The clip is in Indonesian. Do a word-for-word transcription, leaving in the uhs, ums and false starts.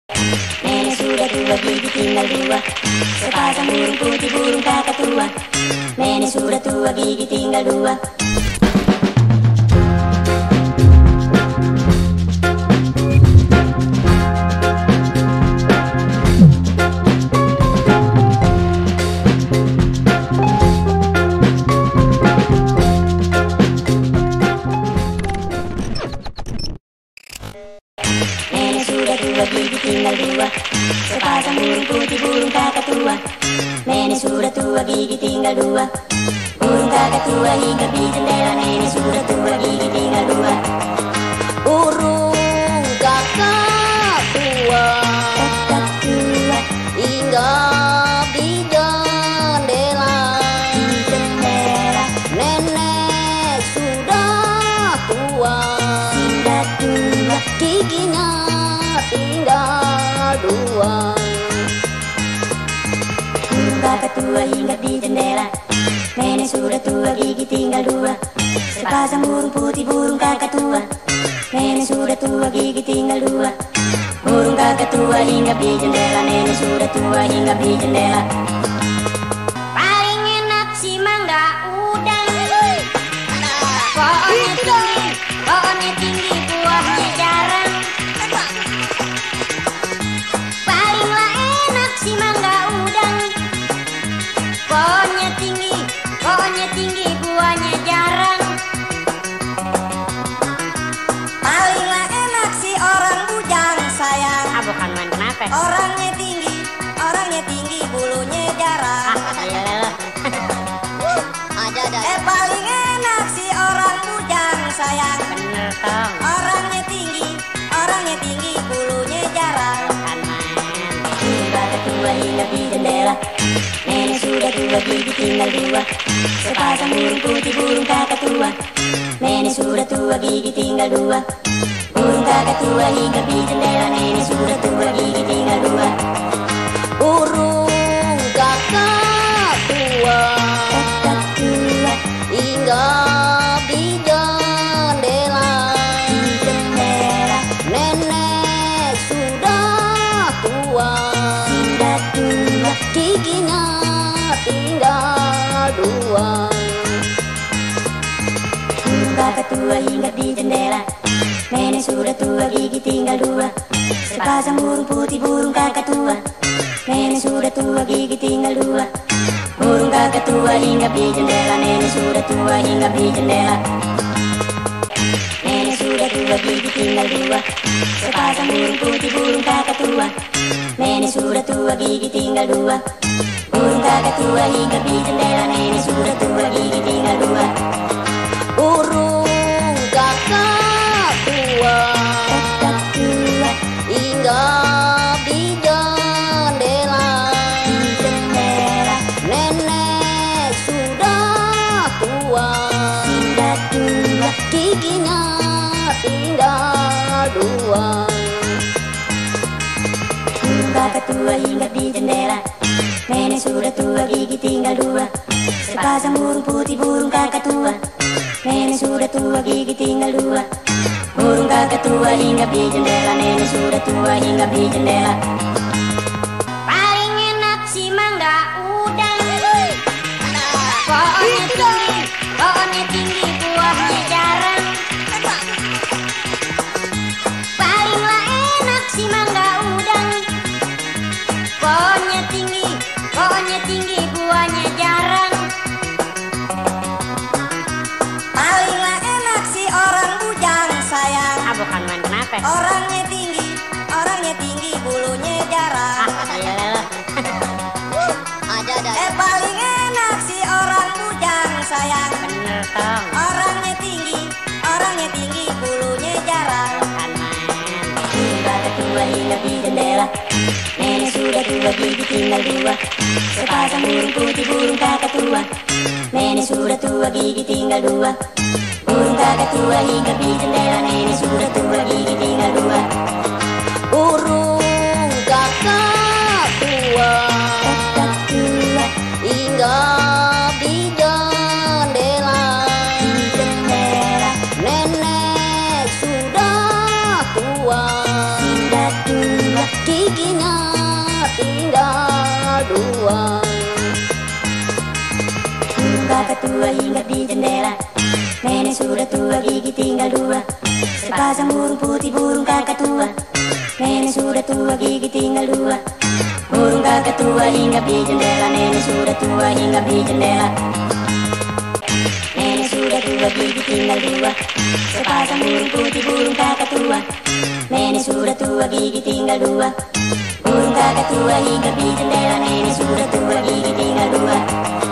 Nenek sudah tua, gigi tinggal dua. Sepasang burung putih, burung kakatua. Nenek sudah tua, gigi tinggal dua. Nenek sudah tua, gigi tinggal dua. Sepasang burung putih, burung kakatua. Nenek sudah tua, gigi tinggal dua. Burung kakatua hinggap di jendela. Nenek sudah tua, gigi tinggal dua. Burung kakatua, Kakatua hinggap di jendela. di jendela. Nenek sudah tua, Sudah tua, giginya tinggal dua. burung kakatua hinggap di jendela. Nenek sudah tua, gigi tinggal dua. Sepasang burung putih, burung kakatua. Nenek sudah tua, gigi tinggal dua. Burung kakatua hinggap di jendela. Nenek sudah tua, hinggap di jendela. Paling enak si mangga udang. Pohonnya tinggi, pohonnya tinggi, buahnya jarang. Palinglah enak si mangga udang. Pohonnya tinggi, pohonnya tinggi, buahnya jarang. Palinglah enak si orang bujang sayang. Ah bukan main kenapa? Orangnya tinggi, orangnya tinggi, bulunya jarang. Ah iya lah. Ada ada. Eh paling enak si orang bujang sayang. Bener tong. Orangnya tinggi, orangnya tinggi, bulunya jarang. Bukan main. Burung kakatua hinggap di jendela. Nenek sudah tua, gigi tinggal dua. Sepasang burung putih, burung kakatua. Nenek sudah tua, gigi tinggal dua. Burung kakatua hinggap di jendela. Nenek sudah tua, gigi tinggal dua. Burung kakatua, Kakatua hinggap di jendela. di jendela. Nenek sudah tua, Sudah tua, giginya tinggal dua. burung kakatua hinggap di jendela. Nenek sudah tua, gigi tinggal dua. Sepasang burung putih, burung kakatua. Nenek sudah tua, gigi tinggal dua. Burung kakatua hinggap di jendela. Nenek sudah tua, hinggap di jendela. Nenek sudah tua, gigi tinggal dua. Sepasang burung putih, burung kakatua. Nenek sudah tua, gigi tinggal dua. Burung kakatua hinggap di jendela. Nenek sudah tua, gigi tinggal dua. Burung kakatua, Kakatua hinggap di jendela. di jendela. Nenek sudah tua, Sudah tua, giginya tinggal dua. burung kakatua hinggap di jendela. Nenek sudah tua, gigi tinggal dua. Sepasang burung putih, burung kakatua. Nenek sudah tua, gigi tinggal dua. Burung kakatua hinggap di jendela. Nenek sudah tua, hinggap di jendela. Paling enak si mangga udang. Pohonnya tinggi, pohonnya tinggi, buahnya jarang. Palinglah enak si mangga udang. Pohonnya tinggi, pohonnya tinggi, buahnya jarang. Palinglah enak si orang bujang sayang. Ah bukan main kenapa? Orangnya tinggi, orangnya tinggi, bulunya jarang. Ah iya lah. Ada ada. Eh paling enak si orang bujang sayang. Bener tong. Orangnya tinggi, orangnya tinggi, bulunya jarang. Bukan main. Burung kakatua hinggap di jendela. Nenek sudah tua, gigi tinggal dua. Sepasang burung putih, burung kakatua. Nenek sudah tua, gigi tinggal dua. Burung kakatua hinggap di jendela. Nenek sudah tua, gigi tinggal dua. Burung kakatua, Kakatua hinggap di jendela. di jendela. Nenek sudah tua, Sudah tua, gigi giginya tinggal dua. Burung kakatua hinggap di jendela, nenek sudah tua gigi tinggal dua. Sepasang burung putih burung kakatua, nenek sudah tua gigi tinggal dua. Burung kakatua hinggap di jendela, nenek sudah tua hinggap di jendela. Nenek sudah tua gigi tinggal dua. Sepasang burung putih burung kakatua, nenek sudah tua gigi tinggal dua. Burung kakatua hinggap di jendela, nenek sudah tua gigi tinggal dua.